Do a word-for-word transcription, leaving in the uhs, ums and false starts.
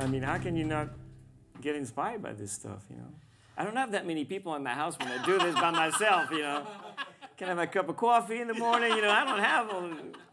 I mean, how can you not get inspired by this stuff, you know? I don't have that many people in my house when I do this by myself, you know? Can I have a cup of coffee in the morning? You know, I don't have all